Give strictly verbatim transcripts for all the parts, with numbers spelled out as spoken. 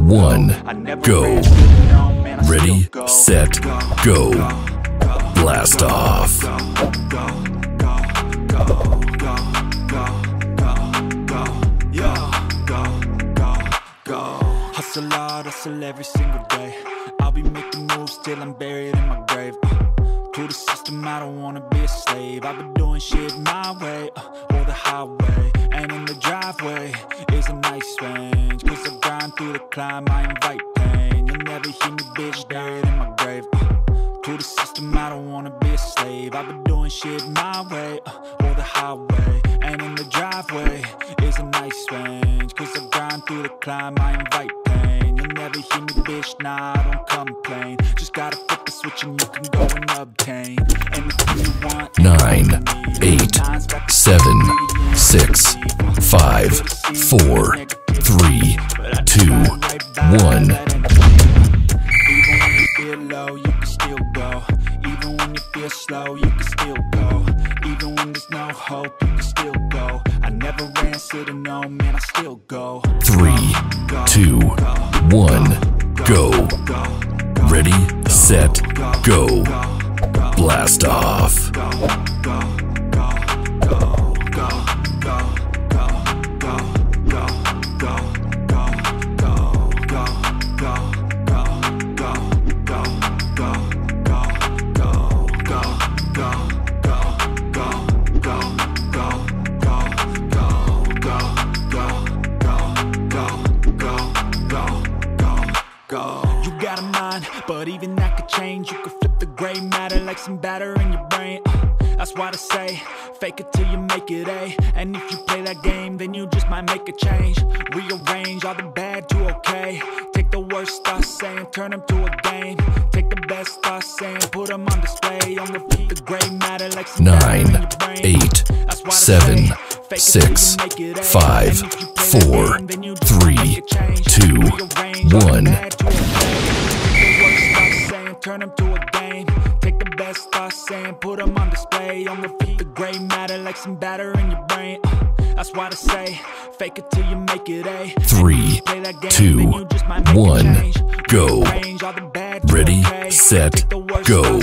one, go. Ready, set, go. Blast off. Hustle hard, hustle every single day. I'll be making moves till I'm buried in my grave. uh, To the system, I don't wanna be a slave. I've been doing shit my way, uh, or the highway. And in the driveway is a nice range. Cause I grind through the climb, I invite pain. You'll never hear me, bitch, buried in my grave. uh, To the system, I don't wanna be a slave. I've been doing shit my way, uh, or the highway. And in the driveway is a nice range. Cause I grind through the climb, I invite pain. You'll never hear me, bitch, nah, I don't complain. Just gotta flip the switch and you can go and obtain anything you want. Nine, eight, seven, six, five, four, three, two, one. Even when you feel low, you can still go. Even when you feel slow, you can still go. Even when there's no hope, you can still go. I never answer to no, man, I still go. Three, two, one, go. Ready, set, go. Blast off. You got a mind, but even that could change. You could flip the gray matter like some batter in your brain. uh, That's why I say, fake it till you make it A. And if you play that game, then you just might make a change. Rearrange all the bad to okay. Take the worst thoughts saying, turn them to a game. Take the best thoughts saying, put them on display. On repeat the gray matter like some batter in Nine, your brain. eight, That's why I seven, say, fake it till six, you make it A. five, And if you play that four, game, then you just might three, make a change. two, Rearrange all the one. bad to okay. The worst thoughts saying, turn them to a game. Take the best thoughts saying, put them on display. On repeat the gray matter like some batter in your brain. uh, That's why I say, fake it till you make it A. Three, two, one, go. Ready, set, go.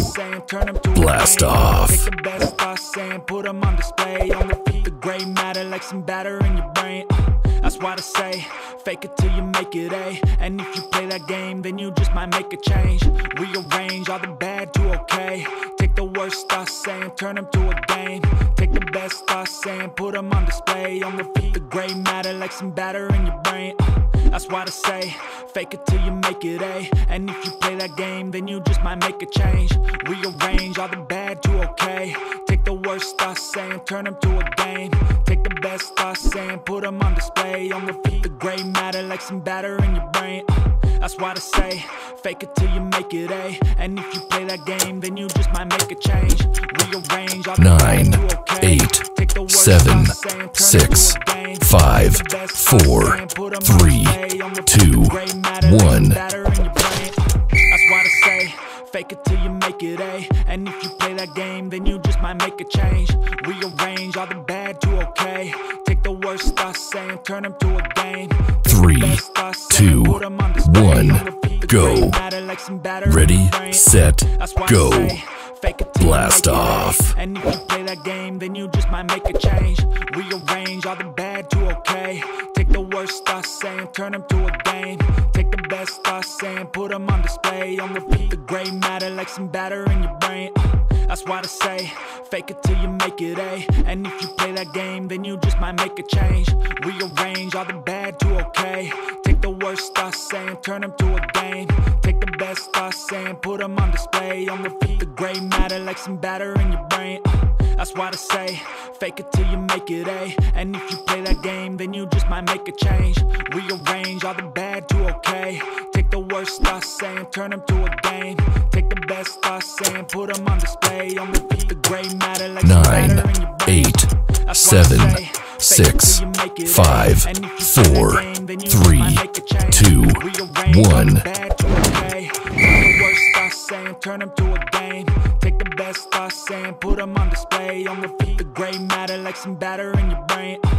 Blast off. Take the best thoughts saying, put them on display. On repeat the gray matter like some batter in your brain. uh, That's why I say, fake it till you make it A. And if you play that game, then you just might make a change. Rearrange all the bad to okay. Take the worst thoughts saying, turn them to a game. Take the best thoughts saying, put them on display. On repeat the gray matter like some batter in your brain. uh, That's why I say, fake it till you make it A. And if you play that game, then you just might make a change. Rearrange all the bad to okay. Take the worst thoughts saying, turn them to a game. Take the best thoughts saying, put them on display. On repeat the gray matter like some batter in your brain. uh, That's why I say, fake it till you make it A. And if you play that game, then you just might make a change. Rearrange all the Nine, bad to okay. eight, Take the worst seven, thoughts saying, turn them six, to a game. five, Take the best thoughts four, saying, put them on three, display. On repeat two, the gray matter like some one. batter in your brain. That's why I say, fake it till you make it A. And if you play that game, then you just might make a change. Rearrange all the bad to okay. Take the worst thoughts saying, turn them to a game. Take the Three, best thoughts saying, two, put them on display. one, On repeat the go. gray matter like some batter in Ready, your brain. set, That's why I go. say, fake it till you Blast make it A. off. And if you play that game, then you just might make a change. Rearrange all the bad to okay. Take the worst thoughts saying, turn them to a game. Take the best thoughts saying, put them on display. On repeat the gray matter like some batter in your brain. uh, That's why I say, fake it till you make it A. And if you play that game, then you just might make a change. Rearrange all the bad to okay. Take the worst thoughts saying, turn them to a game. Take the best thoughts saying, put them on display. On repeat the gray matter like some batter in your brain. uh, That's why I say, fake it till you make it A. And if you play that game, then you just might make a change. Rearrange all the bad to okay. Take the worst thoughts saying, turn them to a game. Take the best thoughts saying, put them on display. On repeat the gray matter like some Nine, batter in your brain. eight, That's why I seven, say, fake it six, till you make it A. five, And if you play that four, game, then you just three, might make a change. two, Rearrange all the one. bad to okay. Take the worst thoughts saying, turn them to a game. Take the best thoughts saying, put them on display. On repeat the gray matter like some batter in your brain. uh,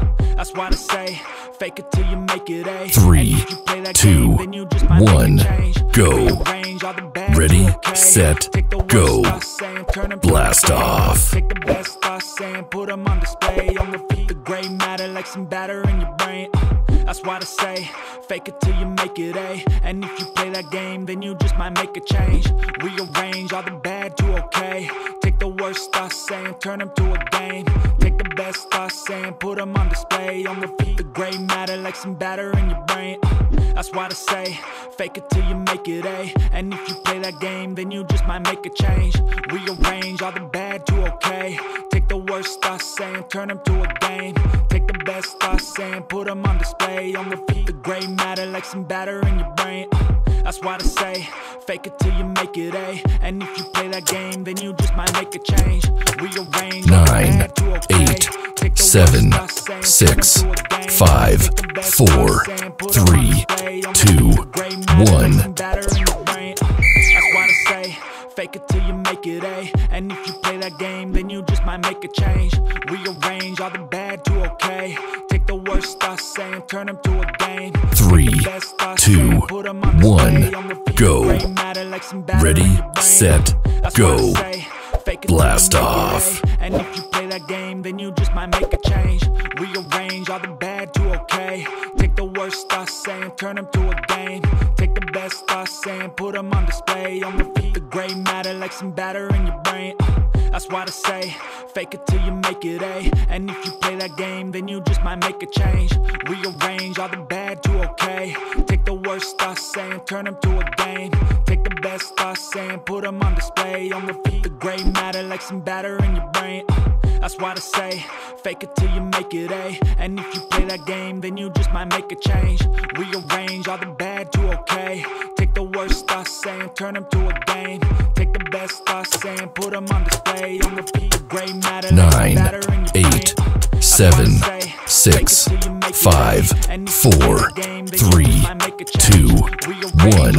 That's why I say, fake it till you make it A. Three, two, one, go. Ready, set, go. Blast off. Take the best thoughts and put them on display. On repeat, the gray matter like some batter in your brain. That's why I say, fake it till you make it A. And if you play that game, then you just might make a change. Rearrange all the bad to okay. Take the worst thoughts and turn them to a game. Take the best thoughts and put them on display. On repeat, the gray matter like some batter in your brain. That's why I say, fake it till you make it A. And if you play that game, then you just might make a change. Rearrange all the bad to okay. Take the worst thoughts and turn them to a game. Take the best thoughts and put them on display. On repeat, the gray matter like some batter in your brain. That's why I say, fake it till you make it A. And if you play that game, then you just might make a change. Rearrange Nine, eight, seven, six, five, four, three, two, one. Fake it till you make it A. And if you play that game, then you just might make a change. Rearrange all the bad to okay. Take the worst thoughts and turn them to a game. Three, two, one, go. Ready, set, go. Blast off. And if you play that game, then you just might make a change. Rearrange all the bad to okay. Take the worst thoughts and turn them to a game. Take the best thoughts and put them on display. On repeat, the gray matter like some batter in your brain. That's why I say, fake it till you make it A. And if you play that game, then you just might make a change. Rearrange all the bad to okay. Take the worst thoughts and turn them to a game. Take the best thoughts and put them on display. On repeat, the gray matter like some batter in your brain. That's why I say, fake it till you make it A. And if you play that game, then you just might make a change. Rearrange all the bad to okay. Take the worst thoughts and turn them to a game. Take the best thoughts and put them on display. On repeat, the gray matter like some batter in your eight, seven, six, five, four, three, two, one.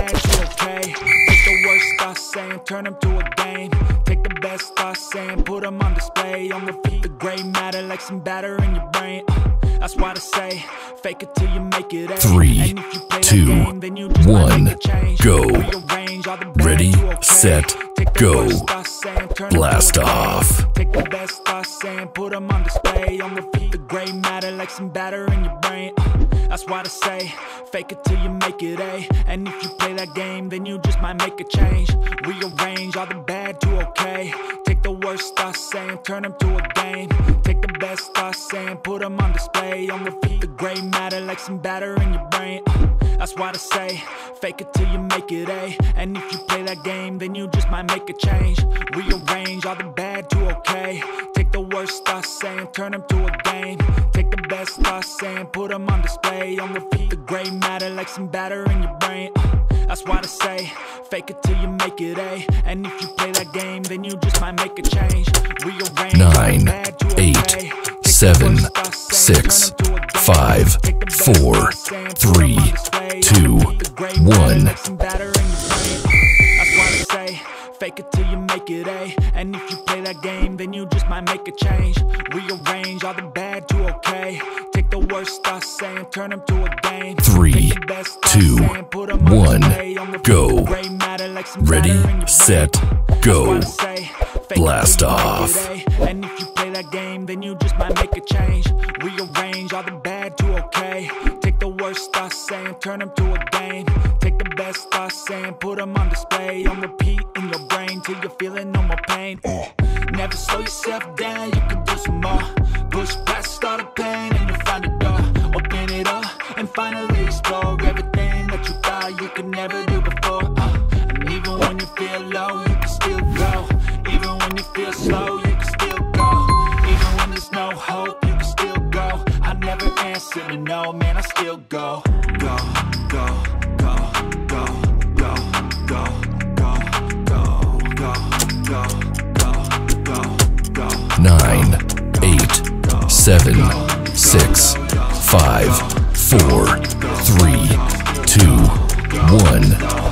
Take the worst thoughts and turn them to a game. Take the best thoughts and put them on display. On repeat, the gray matter like some batter in your brain. That's why I say, fake it till you make it A. Three, two, one, go. Ready, set, go. Blast off. Take the best thoughts and put them on display. On repeat, the gray matter like some batter in your brain. That's why I say, fake it till you make it A. And if you play that game, then you just might make a change. Rearrange all the bad to okay. Take the worst thoughts and turn them to a game. Take the best thoughts and put them on display. On repeat, the gray matter like some batter in your brain. That's why I say, fake it till you make it A. And if you play that game, then you just might make a change. Rearrange all the bad to okay. Take the worst thoughts and turn them to a game. Take the best thoughts and put them on display. On repeat, the gray matter like some batter in your brain. That's why I say, fake it till you make it A. And if you play that game, then you just might make a change. Rearrange Nine, eight, seven, six, five, four, three, two, one. Fake it till you make it A. And if you play that game, then you just might make a change. Rearrange all the bad to okay. Take the worst thoughts and turn them to a game. Three, two, one, go. Ready, set, go. Blast off. And if you play that game, then you just might make a change. Rearrange all the bad to okay. Take the worst thoughts and turn them to a game. Take the best thoughts and put them on display. On repeat in your brain till you're feeling no more pain. uh. Never slow yourself down, you can do some more. Push past all the pain and you'll find a door. Open it up and finally explore everything that you thought you could never do before. uh. And even when you feel low, you can still go. Even when you feel slow, you can still go. Even when there's no hope, you can still go. I never answer to no, man, I still go. Go, go, go, go, go, go, go, go, go, go, go, go. Nine, eight, seven, six, five, four, three, two, one.